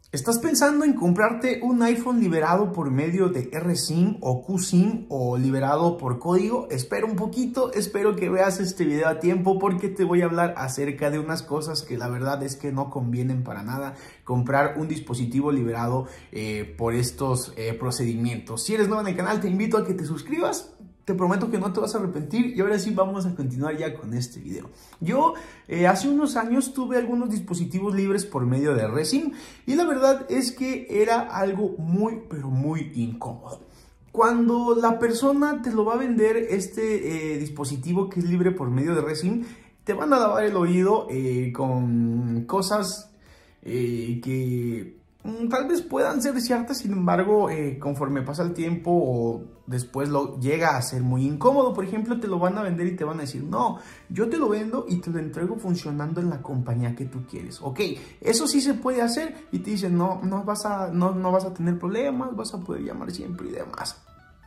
¿Estás pensando en comprarte un iPhone liberado por medio de RSIM o QSIM o liberado por código? Espera un poquito, espero que veas este video a tiempo porque te voy a hablar acerca de unas cosas que la verdad es que no convienen para nada comprar un dispositivo liberado por estos procedimientos. Si eres nuevo en el canal, te invito a que te suscribas. Te prometo que no te vas a arrepentir y ahora sí vamos a continuar ya con este video. Yo hace unos años tuve algunos dispositivos libres por medio de RSIM y la verdad es que era algo muy pero muy incómodo. Cuando la persona te lo va a vender este dispositivo que es libre por medio de RSIM, te van a lavar el oído con cosas que tal vez puedan ser ciertas, sin embargo, conforme pasa el tiempo o después lo llega a ser muy incómodo. Por ejemplo, te lo van a vender y te van a decir, no, yo te lo vendo y te lo entrego funcionando en la compañía que tú quieres. Ok, eso sí se puede hacer y te dicen, no vas a tener problemas, vas a poder llamar siempre y demás.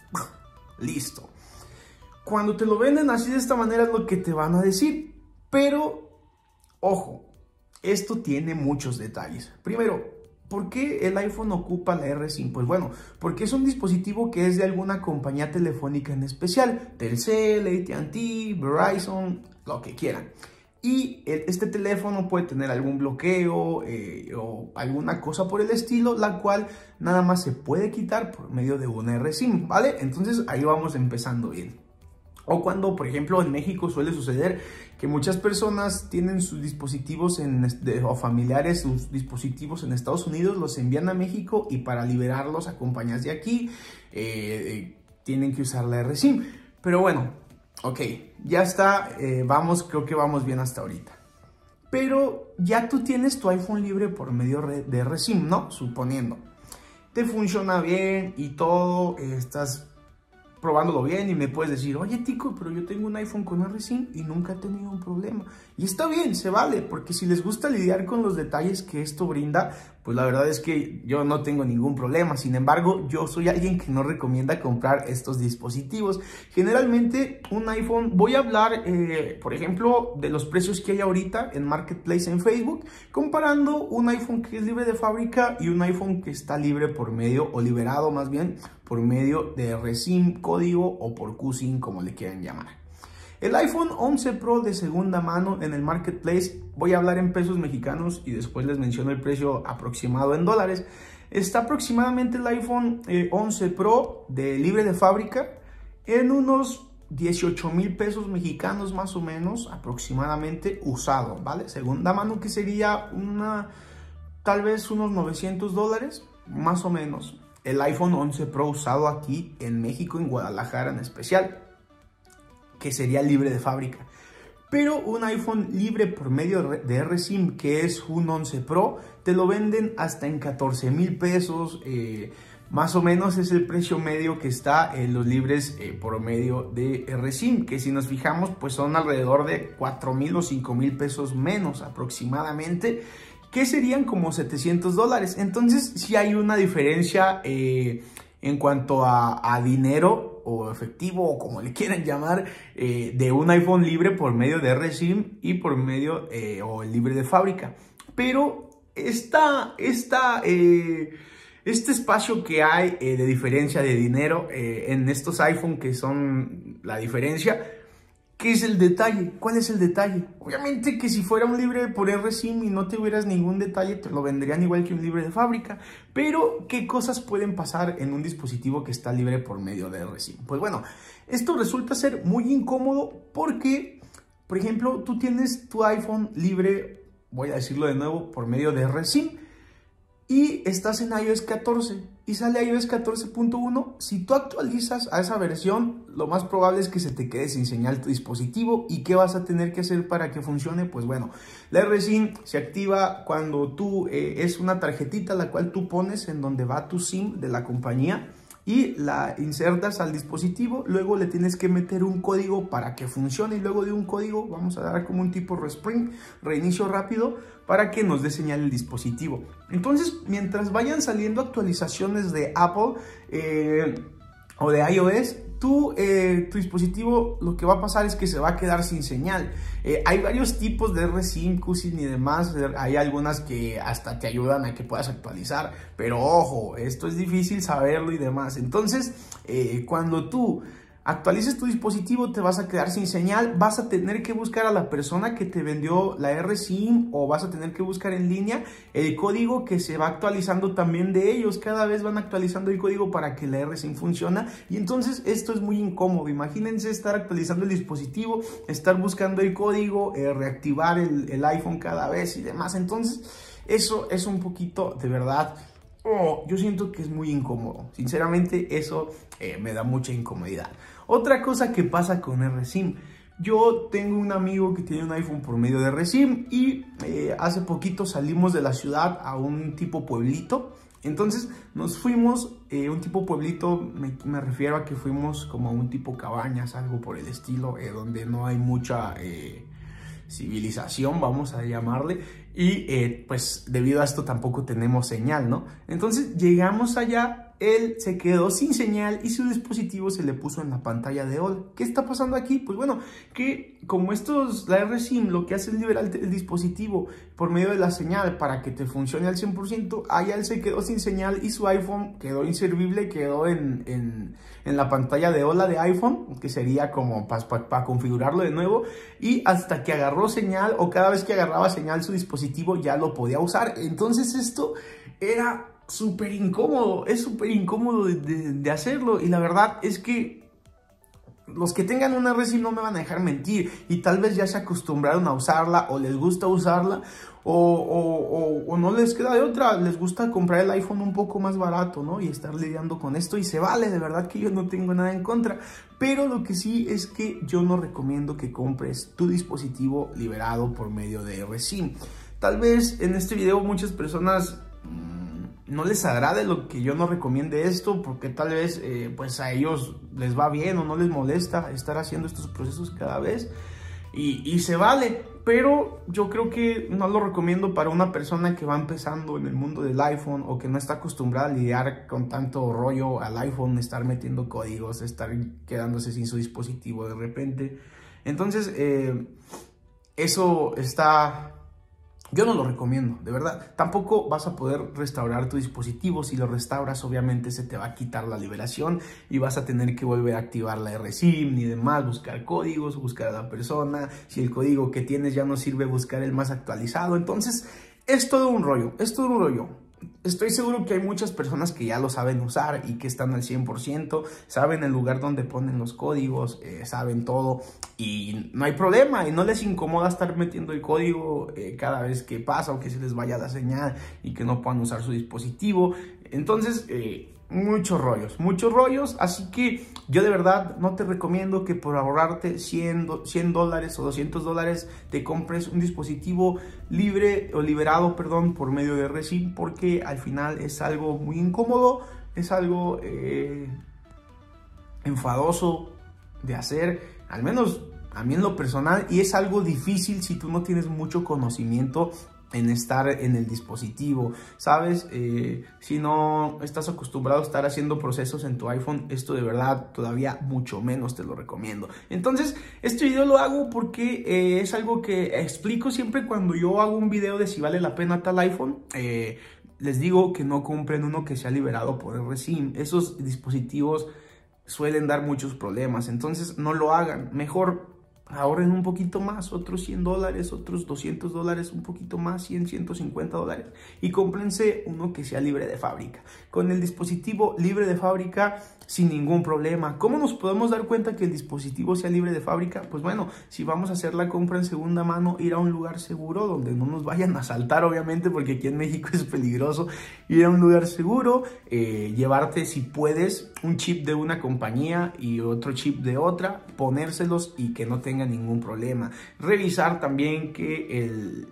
Listo. Cuando te lo venden así de esta manera es lo que te van a decir, pero ojo, esto tiene muchos detalles. Primero, ¿por qué el iPhone ocupa la RSIM? Pues bueno, porque es un dispositivo que es de alguna compañía telefónica en especial, Telcel, AT&T, Verizon, lo que quieran. Y este teléfono puede tener algún bloqueo o alguna cosa por el estilo, la cual nada más se puede quitar por medio de una RSIM, ¿vale? Entonces ahí vamos empezando bien. O cuando, por ejemplo, en México suele suceder que muchas personas tienen sus dispositivos o familiares, sus dispositivos en Estados Unidos, los envían a México y para liberarlos a compañías de aquí tienen que usar la RSIM. Pero bueno, ok, ya está, creo que vamos bien hasta ahorita. Pero ya tú tienes tu iPhone libre por medio de RSIM, ¿no? Suponiendo. Te funciona bien y todo, estás probándolo bien y me puedes decir, oye Tico, pero yo tengo un iPhone con RSIM y nunca he tenido un problema. Y está bien, se vale, porque si les gusta lidiar con los detalles que esto brinda, pues la verdad es que yo no tengo ningún problema. Sin embargo, yo soy alguien que no recomienda comprar estos dispositivos. Generalmente un iPhone, voy a hablar, por ejemplo, de los precios que hay ahorita en Marketplace en Facebook, comparando un iPhone que es libre de fábrica y un iPhone que está libre por medio, o liberado más bien, por medio de RSIM, código o por QSIM, como le quieran llamar. El iPhone 11 Pro de segunda mano en el Marketplace, voy a hablar en pesos mexicanos y después les menciono el precio aproximado en dólares. Está aproximadamente el iPhone 11 Pro de libre de fábrica en unos 18,000 pesos mexicanos más o menos, aproximadamente usado, ¿vale? Segunda mano, que sería tal vez unos $900, más o menos. El iPhone 11 Pro usado aquí en México, en Guadalajara en especial, que sería libre de fábrica. Pero un iPhone libre por medio de RSIM, que es un 11 Pro, te lo venden hasta en 14,000 pesos. Más o menos es el precio medio que está en los libres por medio de RSIM, que si nos fijamos, pues son alrededor de 4,000 o 5,000 pesos menos aproximadamente, que serían como $700. Entonces sí hay una diferencia en cuanto a dinero o efectivo, o como le quieran llamar, de un iPhone libre por medio de RSIM y por medio o libre de fábrica. Pero este espacio que hay de diferencia de dinero en estos iPhone, que son la diferencia, ¿qué es el detalle? ¿Cuál es el detalle? Obviamente que si fuera un libre por RSIM y no tuvieras ningún detalle, te lo venderían igual que un libre de fábrica. Pero, ¿qué cosas pueden pasar en un dispositivo que está libre por medio de RSIM? Pues bueno, esto resulta ser muy incómodo porque, por ejemplo, tú tienes tu iPhone libre, voy a decirlo de nuevo, por medio de RSIM, y estás en iOS 14 y sale iOS 14.1. Si tú actualizas a esa versión, lo más probable es que se te quede sin señal tu dispositivo. ¿Y qué vas a tener que hacer para que funcione? Pues bueno, la RSIM se activa cuando es una tarjetita la cual tú pones en donde va tu SIM de la compañía y la insertas al dispositivo. Luego le tienes que meter un código para que funcione y luego de un código vamos a dar como un tipo reinicio rápido para que nos dé señal el dispositivo. Entonces, mientras vayan saliendo actualizaciones de Apple, o de iOS, tu dispositivo lo que va a pasar es que se va a quedar sin señal. Hay varios tipos de RSIM, QSIM y demás. Hay algunas que hasta te ayudan a que puedas actualizar, pero ojo, esto es difícil saberlo y demás. Entonces, cuando tú actualices tu dispositivo, te vas a quedar sin señal, vas a tener que buscar a la persona que te vendió la RSIM, o vas a tener que buscar en línea el código que se va actualizando también de ellos. Cada vez van actualizando el código para que la RSIM funcione, y entonces esto es muy incómodo. Imagínense estar actualizando el dispositivo, estar buscando el código, reactivar el iPhone cada vez y demás. Entonces eso es un poquito, de verdad, yo siento que es muy incómodo. Sinceramente, eso me da mucha incomodidad. Otra cosa que pasa con RSIM. Yo tengo un amigo que tiene un iPhone por medio de RSIM y hace poquito salimos de la ciudad a un tipo pueblito. Entonces nos fuimos, un tipo pueblito, me refiero a que fuimos como a un tipo cabañas, algo por el estilo, donde no hay mucha civilización, vamos a llamarle, y pues debido a esto tampoco tenemos señal, ¿no? Entonces llegamos allá, él se quedó sin señal y su dispositivo se le puso en la pantalla de hola. ¿Qué está pasando aquí? Pues bueno, que como la RSIM lo que hace es liberar el dispositivo por medio de la señal para que te funcione al 100%, allá él se quedó sin señal y su iPhone quedó inservible, quedó en la pantalla de hola de iPhone, que sería como para configurarlo de nuevo, y hasta que agarró señal, o cada vez que agarraba señal su dispositivo ya lo podía usar. Entonces esto era súper incómodo, es súper incómodo de hacerlo, y la verdad es que los que tengan una RSIM no me van a dejar mentir, y tal vez ya se acostumbraron a usarla, o les gusta usarla, o no les queda de otra, les gusta comprar el iPhone un poco más barato, ¿no? Y estar lidiando con esto, y se vale, de verdad que yo no tengo nada en contra, pero lo que sí es que yo no recomiendo que compres tu dispositivo liberado por medio de RSIM. Tal vez en este video muchas personas no les agrade lo que yo no recomiende esto, porque tal vez pues a ellos les va bien o no les molesta estar haciendo estos procesos cada vez, y se vale, pero yo creo que no lo recomiendo para una persona que va empezando en el mundo del iPhone, o que no está acostumbrada a lidiar con tanto rollo al iPhone, estar metiendo códigos, estar quedándose sin su dispositivo de repente. Entonces eso está... Yo no lo recomiendo, de verdad. Tampoco vas a poder restaurar tu dispositivo. Si lo restauras, obviamente se te va a quitar la liberación y vas a tener que volver a activar la RSIM y demás, buscar códigos, buscar a la persona. Si el código que tienes ya no sirve, buscar el más actualizado. Entonces, es todo un rollo, es todo un rollo. Estoy seguro que hay muchas personas que ya lo saben usar y que están al 100%, saben el lugar donde ponen los códigos, saben todo, y no hay problema, y no les incomoda estar metiendo el código cada vez que pasa, o que se les vaya la señal y que no puedan usar su dispositivo. Entonces, muchos rollos, así que yo de verdad no te recomiendo que por ahorrarte $100 o $200 te compres un dispositivo libre o liberado, perdón, por medio de RSIM, porque al final es algo muy incómodo, es algo enfadoso de hacer, al menos a mí en lo personal, y es algo difícil si tú no tienes mucho conocimiento en estar en el dispositivo, ¿sabes? Si no estás acostumbrado a estar haciendo procesos en tu iPhone, esto de verdad todavía mucho menos te lo recomiendo. Entonces, este video lo hago porque es algo que explico siempre cuando yo hago un video de si vale la pena tal iPhone. Les digo que no compren uno que sea liberado por RSIM. Esos dispositivos suelen dar muchos problemas, entonces no lo hagan. Mejor ahorren un poquito más, otros $100, otros $200, un poquito más, $100, $150, y cómprense uno que sea libre de fábrica. Con el dispositivo libre de fábrica, sin ningún problema. ¿Cómo nos podemos dar cuenta que el dispositivo sea libre de fábrica? Pues bueno, si vamos a hacer la compra en segunda mano, ir a un lugar seguro donde no nos vayan a asaltar, obviamente, porque aquí en México es peligroso. Ir a un lugar seguro, llevarte, si puedes, un chip de una compañía y otro chip de otra, ponérselos y que no tenga ningún problema. Revisar también que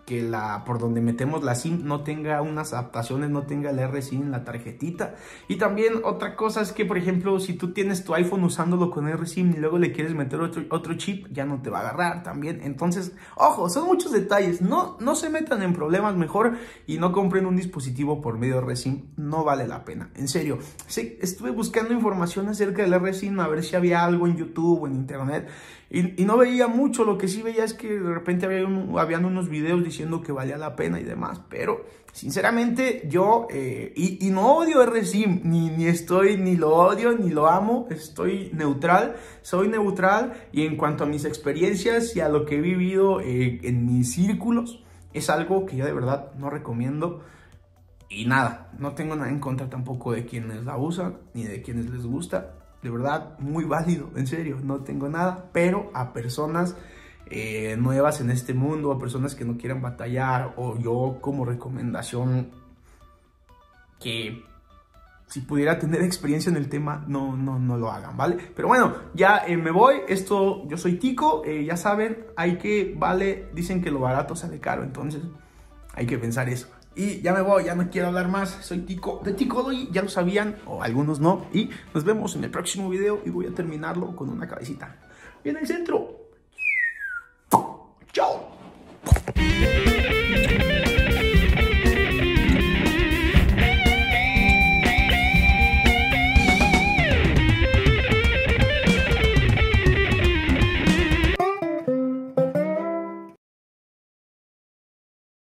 por donde metemos la SIM no tenga unas adaptaciones, no tenga el RSIM en la tarjetita. Y también otra cosa es que, por ejemplo, si tú tienes tu iPhone usándolo con RSIM y luego le quieres meter otro chip, ya no te va a agarrar también. Entonces, ojo, son muchos detalles. No se metan en problemas mejor y no compren un dispositivo por medio de RSIM. No vale la pena, en serio. Sí, estuve buscando información acerca del RSIM, a ver si había algo en YouTube o en internet. Y no veía mucho, lo que sí veía es que de repente habían unos videos diciendo que valía la pena y demás, pero sinceramente yo, y no odio RSIM, ni lo odio, ni lo amo, estoy neutral, soy neutral, y en cuanto a mis experiencias y a lo que he vivido en mis círculos, es algo que yo de verdad no recomiendo. Y nada, no tengo nada en contra tampoco de quienes la usan, ni de quienes les gusta. De verdad, muy válido, en serio, no tengo nada, pero a personas nuevas en este mundo, a personas que no quieran batallar, o yo como recomendación, que si pudiera tener experiencia en el tema, no lo hagan, ¿vale? Pero bueno, ya me voy, yo soy Tico, ya saben, dicen que lo barato sale caro, entonces hay que pensar eso. Y ya me voy, ya no quiero hablar más. Soy Tico de Tico Doy, ya lo sabían, o algunos no. Y nos vemos en el próximo video y voy a terminarlo con una cabecita bien al centro. ¡Chao!